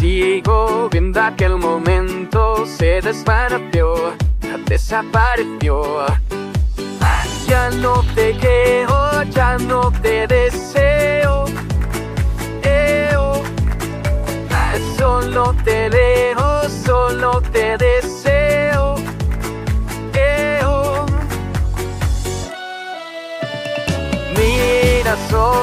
Sigo viendo aquel momento, se desvaneció, desapareció. Ya no te quiero, ya no te deseo. Solo te dejo, solo te deseo. Mira,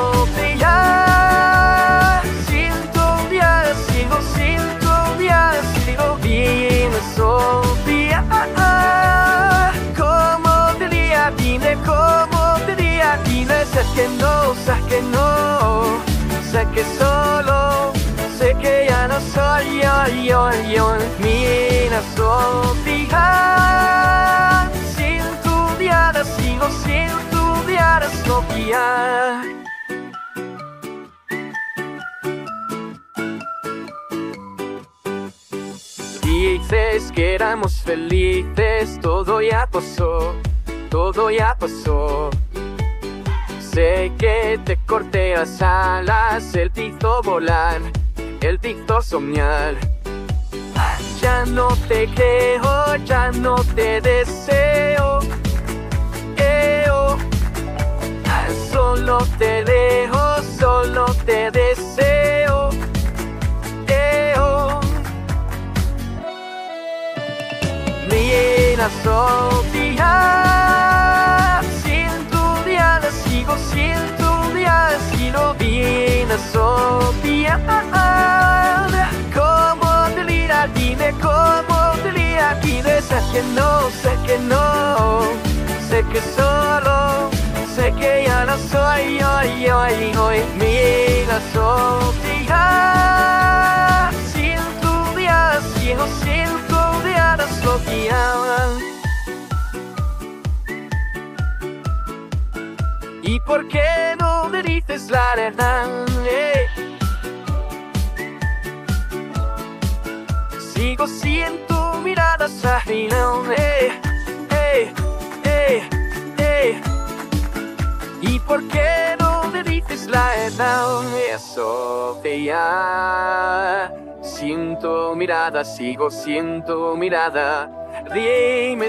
Sofía, sin tu mirada sigo, sin tu mirada sigo. Dime, Sofía, ¿cómo te diría? Dime, ¿cómo te diría? Dime, sé que no, sé que no, sé que solo, sé que ya no soy yo. Mira, Sofía, sin tu mirada sigo, sin tu mirada, Sofía. Dices que éramos felices, todo ya pasó, todo ya pasó. Sé que te corté las alas, él te hizo volar, él te hizo soñar. Ya no te quiero, ya no te deseo. Solo te dejo, solo te deseo. Mira, Sofía, sin tu mirada sigo, sin tu mirada sigo. Mira, Sofía, ¿cómo te dirá? Dime, ¿cómo te dirá? Dime, sé que no, sé que no, sé que solo, sé que ya no soy yo. Mira, Sofía, sin tu mirada sigo, sin tu mirada, Sofía. ¿Y por qué no me dices la verdad? Sigo sin tu mirada, Sofía. ¿Y por qué no me dices la verdad, Sofía? Sin tu mirada sigo, sin tu mirada. Dime,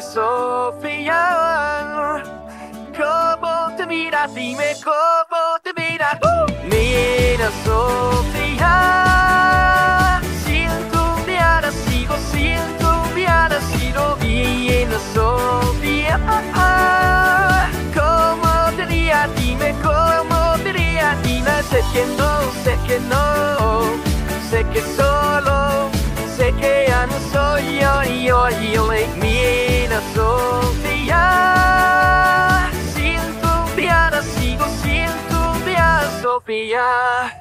Sofía, ¿cómo te mira? Dime, ¿cómo te mira? Mira, Sofía, sin tu mirada sigo, sin tu mirada sigo. Mira, Sofía, ¿cómo te diría? Dime, ¿cómo te diría? Dime, sé que no, sé que no, sé que solo, sé que ya no soy yo. Mira, Sofía, sin tu mirada sigo, sin tu mirada, Sofía.